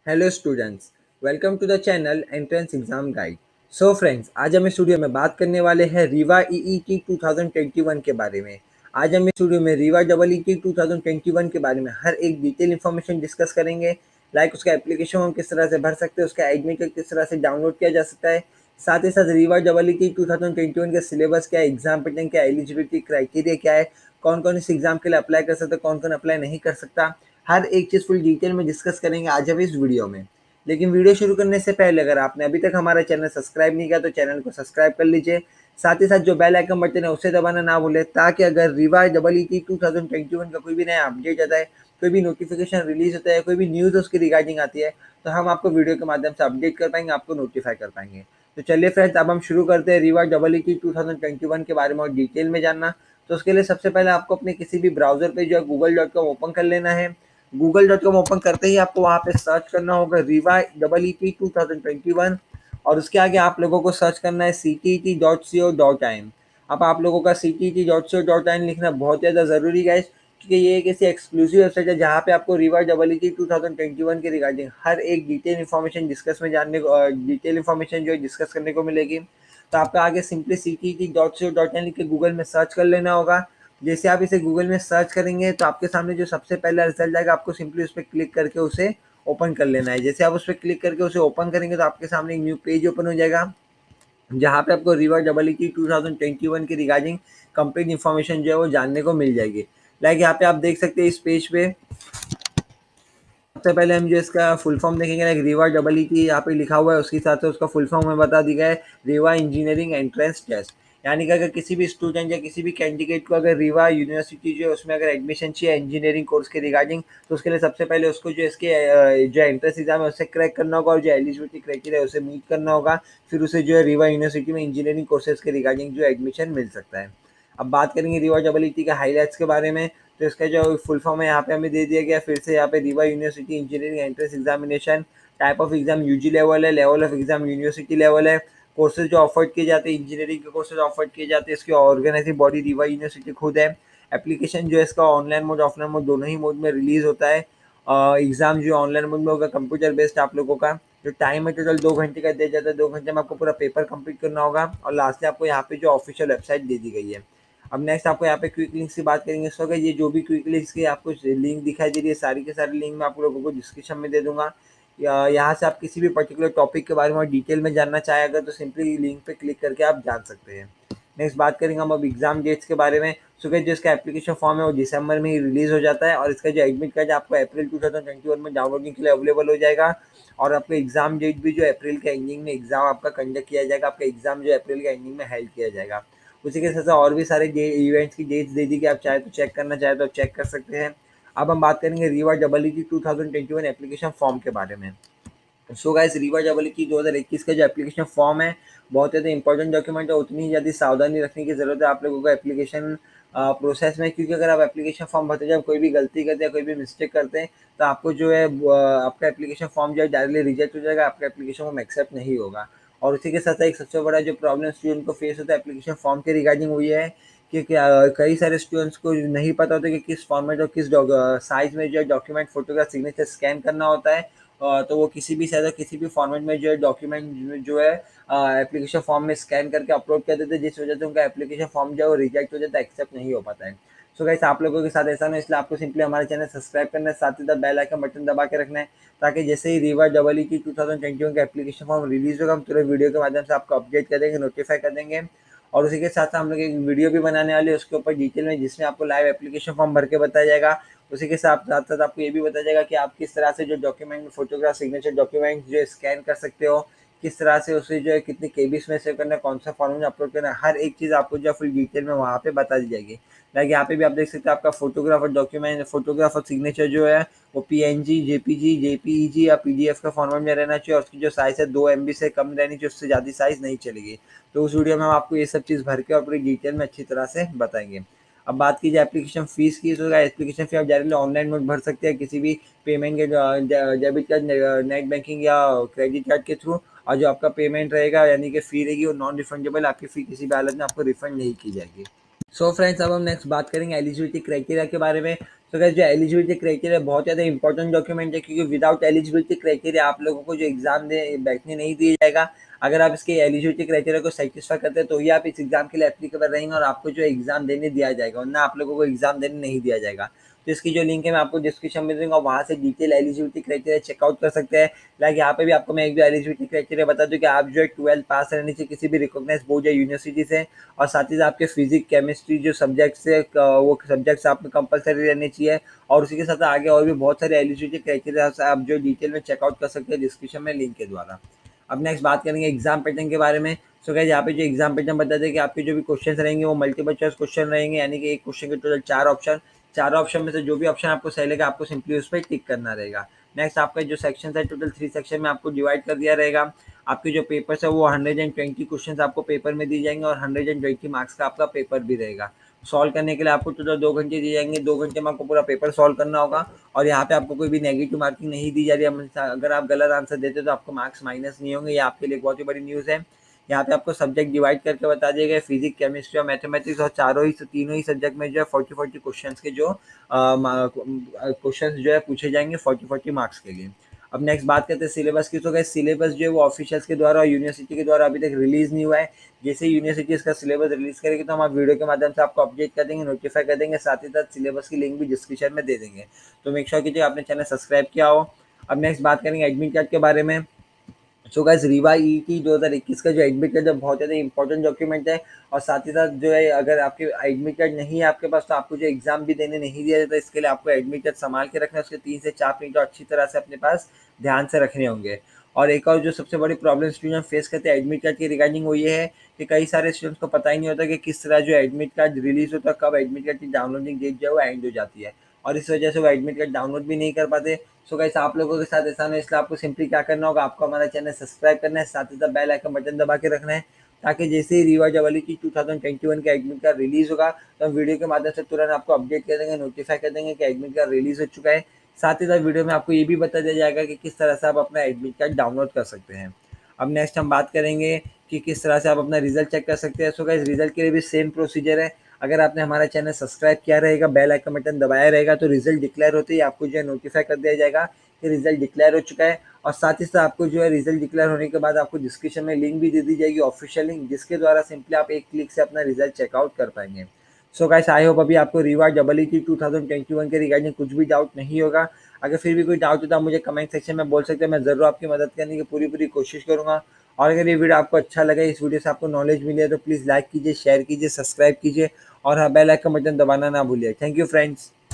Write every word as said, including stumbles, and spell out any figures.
Hello students, welcome to the channel entrance exam guide. So friends, आज हम इस studio में बात करने वाले हैं Rewa EET two thousand twenty one के बारे में। आज हम इस स्टूडियो में Rewa double ET two thousand twenty one के बारे में हर एक डिटेल इन्फॉर्मेशन डिस्कस करेंगे। लाइक उसका एप्लीकेशन हम किस तरह से भर सकते हैं, उसका एडमिट कार्ड किस तरह से डाउनलोड किया जा सकता है, साथ ही साथ Rewa double ET two thousand twenty one का सिलेबस क्या है, एग्जाम पैटर्न क्या है, एलिजिबिलिटी क्राइटेरिया क्या है, कौन कौन इस एग्जाम के लिए अप्लाई कर सकता है, कौन कौन अप्लाई नहीं कर सकता, हर एक चीज़ फुल डिटेल में डिस्कस करेंगे आज हम इस वीडियो में। लेकिन वीडियो शुरू करने से पहले अगर आपने अभी तक हमारा चैनल सब्सक्राइब नहीं किया तो चैनल को सब्सक्राइब कर लीजिए। साथ ही साथ जो बेल आइकन बटन है उसे दबाना ना भूलें, ताकि अगर Rewa double E T two thousand twenty one का कोई भी नया अपडेट आता है, कोई भी नोटिफिकेशन रिलीज होता है, कोई भी न्यूज़ उसकी रिगार्डिंग आती है, तो हम आपको वीडियो के माध्यम से अपडेट कर पाएंगे, आपको नोटिफाई कर पाएंगे। तो चलिए फ्रेंड्स, अब हम शुरू करते हैं Rewa double E T two thousand twenty one के बारे में और डिटेल में जानना। तो उसके लिए सबसे पहले आपको अपने किसी भी ब्राउजर पे जो है गूगल डॉट कॉम ओपन कर लेना है। गूगल डॉट कॉम ओपन करते ही आपको वहाँ पे सर्च करना होगा Rewa double E T two thousand twenty one, और उसके आगे आप लोगों को सर्च करना है C T T dot C O dot in. अब आप लोगों का C T T dot C O dot in लिखना बहुत ज़्यादा ज़रूरी है, क्योंकि ये एक ऐसी एक्सक्लूसिव वेबसाइट है जहाँ पे आपको Rewa double E T two thousand twenty one के रिगार्डिंग हर एक डिटेल इन्फॉर्मेशन डिस्कस में जानने को डिटेल इन्फॉर्मेशन जो है डिस्कस करने को मिलेगी। तो आपका आगे simply C T T dot C O dot in लिख के गूगल में सर्च कर लेना होगा। जैसे आप इसे गूगल में सर्च करेंगे तो आपके सामने जो सबसे पहला रिजल्ट आएगा, आपको सिंपली उस पर क्लिक करके उसे ओपन कर लेना है। जैसे आप उस पर क्लिक करके उसे ओपन करेंगे तो आपके सामने एक न्यू पेज ओपन हो जाएगा, जहाँ पे आपको Rewa double E T two thousand twenty one की रिगार्डिंग कंप्लीट इन्फॉर्मेशन जो है वो जानने को मिल जाएगी। लाइक यहाँ पे आप देख सकते हैं इस पेज पे सबसे पहले हम जो इसका फुल फॉर्म देखेंगे, like Rewa double E T यहाँ पे लिखा हुआ है, उसके साथ से उसका फुल फॉर्म हमें बता दिया गया है रीवा इंजीनियरिंग एंट्रेंस टेस्ट। यानी कि अगर किसी भी स्टूडेंट या किसी भी कैंडिडेट को अगर रीवा यूनिवर्सिटी जो है उसमें अगर एडमिशन चाहिए इंजीनियरिंग कोर्स के रिगार्डिंग, तो उसके लिए सबसे पहले उसको जो इसके अ, जो एंट्रेंस एग्जाम है उससे क्रैक करना होगा और जो एलिजिबिलिटी क्राइटेरिया है उसे मीट करना होगा। फिर उसे जो है रीवा यूनिवर्सिटी में इंजीनियरिंग कोर्सेज के रिगार्डिंग जो एडमिशन मिल सकता है। अब बात करेंगे रीवा डबल ई टी के हाईलाइट्स के बारे में। तो इसका जो फुल फॉर्म है यहाँ पे हमें दे दिया गया फिर से, यहाँ पे Rewa university engineering entrance examination. Type of exam UG level है, level of exam university level है। कोर्सेज जो ऑफर्ड किए जाते हैं इंजीनियरिंग के कोर्सेज ऑफर्ड किए जाते हैं, इसकी ऑर्गेनाइजिंग बॉडी रीवा यूनिवर्सिटी खुद है। एप्लीकेशन जो है इसका ऑनलाइन मोड ऑफलाइन मोड दोनों ही मोड में रिलीज होता है। एग्जाम जो ऑनलाइन मोड में होगा कंप्यूटर बेस्ड आप लोगों का। जो टाइम है टोटल दो घंटे का दिया जाता है, दो घंटे में आपको पूरा पेपर कंप्लीट करना होगा। और लास्ट में आपको यहाँ पे जो ऑफिशियल वेबसाइट दे दी गई है। अब नेक्स्ट आपको यहाँ पे क्विक लिंक्स की बात करेंगे। सो अगर ये जो भी क्विक लिंक्स की आपको लिंक दिखाई दे रही है, सारी के सारी लिंक मैं आप लोगों को डिस्क्रिप्शन में दे दूंगा। या यहाँ से आप किसी भी पर्टिकुलर टॉपिक के बारे में डिटेल में जानना चाहें अगर, तो सिंपली लिंक पे क्लिक करके आप जान सकते हैं। नेक्स्ट बात करेंगे हम अब एग्जाम डेट्स के बारे में। सो जो इसका एप्लीकेशन फॉर्म है वो दिसंबर में ही रिलीज हो जाता है, और इसका जो एडमिट कार्ड है आपको April two thousand twenty one में डाउनलोडिंग के लिए अवेलेबल हो जाएगा। और आपका एग्जाम डेट भी जो अप्रैल के एंडिंग में एग्जाम आपका कंडक्ट किया जाएगा। आपका एग्जाम जो अप्रैल के एंडिंग में हेल्ड किया जाएगा। उसी के साथ साथ और भी सारे इवेंट्स की डेट्स दे दी कि आप चाहे तो चेक करना चाहे तो चेक कर सकते हैं। अब हम बात करेंगे Rewa double E T two thousand twenty one application form के बारे में। So guys, Rewa double E T दो हज़ार इक्कीस का जो एप्लीकेशन फॉर्म है बहुत ज़्यादा इंपॉर्टेंट डॉक्यूमेंट है, उतनी ही ज़्यादा सावधानी रखने की ज़रूरत है आप लोगों को एप्लीकेशन प्रोसेस में। क्योंकि अगर आप एप्लीकेशन फॉर्म भरते जब कोई भी गलती करते हैं, कोई भी मिस्टेक करते हैं, तो आपको जो है आपका एप्लीकेशन फॉर्म जो है डायरेक्टली रिजेक्ट हो जाएगा, आपका एप्लीकेशन फॉर्म एक्सेप्ट नहीं होगा। और उसी के साथ साथ एक सबसे बड़ा जो प्रॉब्लम स्टूडेंट को फेस होता है एप्लीकेशन फॉर्म के रिगार्डिंग वो ये है कि कई सारे स्टूडेंट्स को नहीं पता होता कि किस फॉर्मेट और किस साइज में जो है डॉक्यूमेंट फोटोग्राफ सिग्नेचर स्कैन करना होता है। तो वो किसी भी साइज किसी भी फॉर्मेट में जो है डॉक्यूमेंट जो है एप्लीकेशन फॉर्म में स्कैन करके अपलोड कर देते हैं, जिस वजह से उनका एप्लीकेशन फॉर्म जो है वो रिजेक्ट हो जाता है, एक्सेप्ट नहीं हो पाता है। सो गाइस, आप लोगों के साथ ऐसा नहीं, इसलिए आपको सिंपली हमारे चैनल सब्सक्राइब करना है, साथ ही साथ बेल आइकन बटन दबा के रखना है, ताकि जैसे ही Rewa double E T two thousand twenty one का एप्लीकेशन फॉर्म रिलीज होगा हम तुरंत वीडियो के माध्यम से आपको अपडेट कर देंगे, नोटिफाई कर देंगे। और उसी के साथ साथ हम लोग एक वीडियो भी बनाने वाले हैं उसके ऊपर डिटेल में, जिसमें आपको लाइव एप्लीकेशन फॉर्म भर के बताया जाएगा। उसी के साथ साथ साथ आपको ये भी बताया जाएगा कि आप किस तरह से जो डॉक्यूमेंट फोटोग्राफ सिग्नेचर डॉक्यूमेंट जो स्कैन कर सकते हो, किस तरह से उसे जो है कितनी केबीस में सेव करना है, कौन सा फॉर्म में अपलोड करना है, हर एक चीज़ आपको जो फुल डिटेल में वहाँ पे बता दी जाएगी। लाइक यहाँ पे भी आप देख सकते हैं आपका फोटोग्राफ और डॉक्यूमेंट फोटोग्राफ और सिग्नेचर जो है वो पीएनजी, जेपीजी, जेपीईजी या पीडीएफ का फॉर्मेट में रहना चाहिए, और उसकी जो साइज़ है दो एमबी से कम रहनी चाहिए, उससे ज़्यादा साइज़ नहीं चलेगी। तो उस वीडियो में हम आपको ये सब चीज़ भर के और पूरी डिटेल में अच्छी तरह से बताएंगे। अब बात कीजिए एप्लीकेशन फ़ीस की, तो एप्लीकेशन फ़ी आप डायरेक्टली ऑनलाइन मोड भर सकते हैं किसी भी पेमेंट के डेबिट कार्ड, नेट बैंकिंग या क्रेडिट कार्ड के थ्रू। और जो आपका पेमेंट रहेगा यानी कि फ़ी रहेगी वो नॉन रिफंडेबल, आपकी फ़ी किसी भी हालत में आपको रिफंड नहीं की जाएगी। सो फ्रेंड्स, अब हम नेक्स्ट बात करेंगे एलिजिबिलिटी क्राइटेरिया के बारे में। तो गाइस जो एलिजिबिलिटी क्राइटेरिया बहुत ज़्यादा इंपॉर्टेंट डॉक्यूमेंट है, क्योंकि विदाउट एलिजिबिलिटी क्राइटेरिया आप लोगों को जो एग्जाम दे बैठने नहीं दिया जाएगा। अगर आप इसके एलिजिबिलिटी क्राइटेरिया को सेटिस्फाई करते हैं तो ही आप इस एग्जाम के लिए एप्लीकेबल रहेंगे और आपको जो एग्जाम देने दिया जाएगा, वरना आप लोगों को एग्जाम देने नहीं दिया जाएगा। तो इसकी जो लिंक है मैं आपको डिस्क्रिप्शन में दूंगा, वहाँ से डिटेल एलिजिबिलिटी क्राइटेरिया चेकआउट कर सकते हैं। लाइक यहाँ पे भी आपको मैं एक दो एलिजिबिलिटी क्राइटेरिया बता दूँ कि आप जो है ट्वेल्थ पास रहने चाहिए किसी भी रिकॉग्नाइज बोर्ड या यूनिवर्सिटी से, और साथ ही साथ आपके फिजिक्स केमिस्ट्री जो सब्जेक्ट्स है वो सब्जेक्ट्स आप में कंपलसरी रहने चाहिए। और उसी के साथ आगे और भी बहुत सारे एलिजिबिलिटी क्राइटेरिया आप जो डिटेल में चेकआउट कर सकते हैं डिस्क्रिप्शन में लिंक के द्वारा। अब नेक्स्ट बात करेंगे एग्जाम पैटर्न के बारे में। सो गाइस यहाँ पे जो एग्जाम पैटर्न बता दें कि आपके जो भी क्वेश्चन रहेंगे वो मल्टीपल चॉइस क्वेश्चन रहेंगे, यानी कि एक क्वेश्चन के टोटल चार ऑप्शन, चार ऑप्शन में से जो भी ऑप्शन आपको सही लगेगा आपको सिंपली उस पर टिक करना रहेगा। नेक्स्ट आपका जो सेक्शन है टोटल थ्री सेक्शन में आपको डिवाइड कर दिया रहेगा। आपके जो पेपर्स है वो हंड्रेड एंड ट्वेंटी क्वेश्चन आपको पेपर में दिए जाएंगे और हंड्रेड एंड ट्वेंटी मार्क्स का आपका पेपर भी रहेगा। सॉल्व करने के लिए आपको टोटल दो घंटे दिए जाएंगे, दो घंटे में आपको पूरा पेपर सॉल्व करना होगा। और यहाँ पे आपको कोई भी नेगेटिव मार्किंग नहीं दी जा रही है, अगर आप गलत आंसर देते तो आपको मार्क्स माइनस नहीं होंगे। ये आपके लिए बहुत ही बड़ी न्यूज़ है। यहाँ पे आपको सब्जेक्ट डिवाइड करके बता दिए गए, फिजिक्स केमिस्ट्री और मैथमेटिक्स, और चारों ही तीनों ही सब्जेक्ट में जो है फोर्टी फोर्टी क्वेश्चन के जो क्वेश्चन जो है पूछे जाएंगे फोर्टी फोर्टी मार्क्स के लिए। अब नेक्स्ट बात करते हैं सिलेबस की। तो गए सिलेबस जो है वो ऑफिशियल्स के द्वारा और यूनिवर्सिटी के द्वारा अभी तक रिलीज नहीं हुआ है। जैसे यूनिवर्सिटी इसका सिलेबस रिलीज करेगी तो हम आप वीडियो के माध्यम से आपको अपडेट कर देंगे, नोटिफाई कर देंगे, साथ ही साथ सिलेबस की लिंक भी डिस्क्रिप्शन में दे देंगे। तो मेक श्योर कीजिए आपने चैनल सब्सक्राइब किया हो। अब नेक्स्ट बात करेंगे एडमिट कार्ड के बारे में। सो गाइस रीवा ईटी दो हज़ार इक्कीस का जो एडमिट कार्ड है बहुत ज़्यादा इंपॉर्टेंट डॉक्यूमेंट है। और साथ ही साथ जो है अगर आपके एडमिट कार्ड नहीं है आपके पास तो आपको जो एग्जाम भी देने नहीं दिया जाता, इसके लिए आपको एडमिट कार्ड संभाल के रखना है, उसके तीन से चार प्रिंट अच्छी तरह से अपने पास ध्यान से रखने होंगे। और एक और जो सबसे बड़ी प्रॉब्लम स्टूडेंट फेस करते हैं एडमिट कार्ड की रिगार्डिंग वो ये है कि कई सारे स्टूडेंट्स को पता ही नहीं होता कि किस तरह जो एडमिट कार्ड रिलीज होता है, कब एडमिट कार्ड की डाउनलोडिंग डेट जो है वो एंड हो जाती है, और इस वजह से वो एडमिट कार्ड डाउनलोड भी नहीं कर पाते। सो गाइस आप लोगों के साथ ऐसा नहीं, इसलिए आपको सिंपली क्या करना होगा, आपको हमारा चैनल सब्सक्राइब करना है, साथ ही साथ बेल आइकन बटन दबा के रखना है, ताकि जैसे ही Rewa eligibility two thousand twenty one का एडमिट कार्ड रिलीज होगा तो हम वीडियो के माध्यम से तुरंत आपको अपडेट कर देंगे, नोटिफाई कर देंगे कि एडमिट कार्ड रिलीज हो चुका है। साथ ही साथ वीडियो में आपको ये भी बता दिया जाएगा कि किस तरह से आप अपना एडमिट कार्ड डाउनलोड कर सकते हैं। अब नेक्स्ट हम बात करेंगे कि किस तरह से आप अपना रिजल्ट चेक कर सकते हैं। सो गाइस रिजल्ट के लिए भी सेम प्रोसीजर है। अगर आपने हमारा चैनल सब्सक्राइब किया रहेगा, बेल आइकन बटन दबाया रहेगा, तो रिजल्ट डिक्लेयर होते ही आपको जो है नोटिफाई कर दिया जाएगा कि रिजल्ट डिक्लेयर हो चुका है। और साथ ही साथ आपको जो है रिजल्ट डिक्लेयर होने के बाद आपको डिस्क्रिप्शन में लिंक भी दे दी जाएगी, ऑफिशियल लिंक, जिसके द्वारा सिंपली आप एक क्लिक से अपना रिजल्ट चेकआउट कर पाएंगे। सो गाइस आई होप अभी आपको Rewa eligibility two thousand twenty one के रिगार्डिंग कुछ भी डाउट नहीं होगा। अगर फिर भी कोई डाउट होता है मुझे कमेंट सेक्शन में बोल सकते हैं, मैं ज़रूर आपकी मदद करने की पूरी पूरी कोशिश करूँगा। और अगर ये वीडियो आपको अच्छा लगे, इस वीडियो से आपको नॉलेज मिली है तो प्लीज़ लाइक कीजिए, शेयर कीजिए, सब्सक्राइब कीजिए और हाँ बेल आइकन बटन दबाना ना भूलिए। Thank you friends.